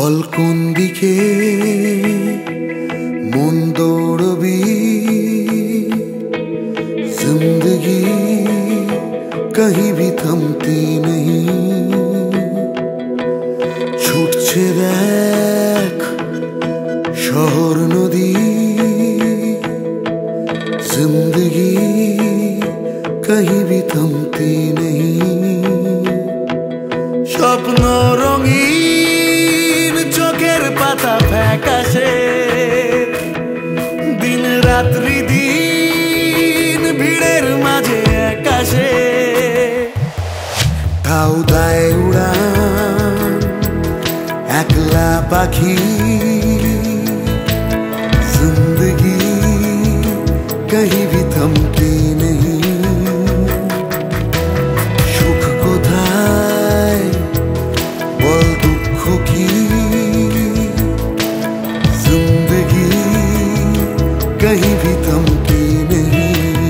বল কোন দিকে মন দৌড়বি, जिंदगी कहीं भी थमती नहीं। ছুটছে দেখ শহর নদী, जिंदगी कहीं भी थमती नहीं। স্বপ্ন রঙিন চোখের পাতা ফ্যাকাশে, দিন রাত্রি দিন ভিড়ের মাঝে আকাশে ঢাউ দেয় উড়ান একলা পাখি। जिंदगी कहीं भी थमती नहीं। সুখ কোথায় বল দুঃখ কি, जिंदगी कहीं भी थमती नहीं।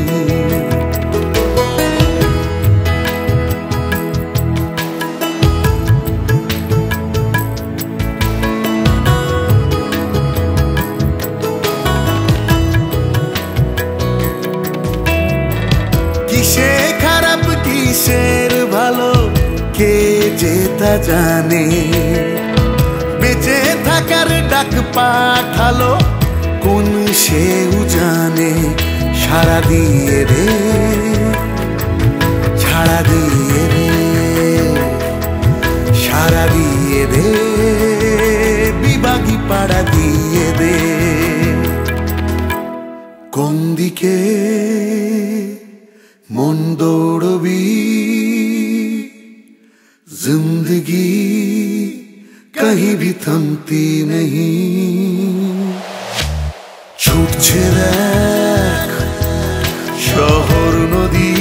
কিসে খারাপ কিসের ভালো কে যে তা জানে, বেঁচে থাকার ডাক পাঠালো কোন সেও জানে। সারা দিয়ে রে ছাড়া দিয়ে রে, সারা দিয়ে রে বিভাগী পাড়া দিয়ে দে। কোন দিকে মন দৌড়বি, जिंदगी कहीं भी थमती नहीं। ছুটছে দেখ শহর নদী,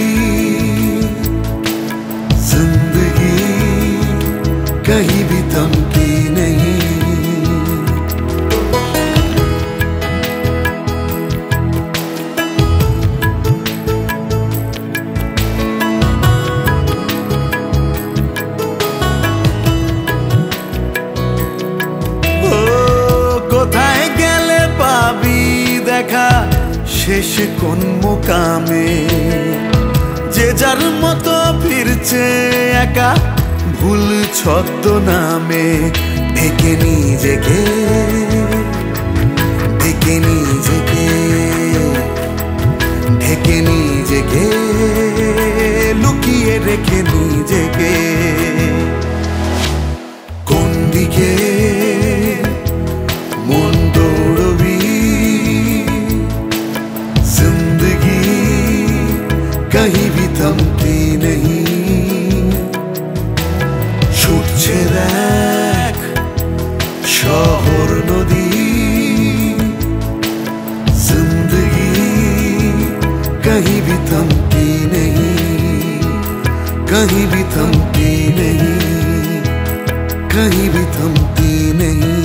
जिंदगी कहीं भी थमती नहीं। কোথায় গেলে পাবি দেখা শেষ কোন মোকামে, যে যার মতো ফিরছে একা ভুল ছদ্মনামে। ঢেকে নিজেকে ঢেকে নিজেকে ঢেকে নিজেকে লুকিয়ে রেখে নিজেকে। কোন দিকে মন দৌড়বি, जिंदगी कहीं भी थमती नहीं। ছুটছে দেখ শহর নদী, जिंदगी कहीं भी थमती नहीं। कहीं भी थमती नहीं, कहीं भी थमती नहीं।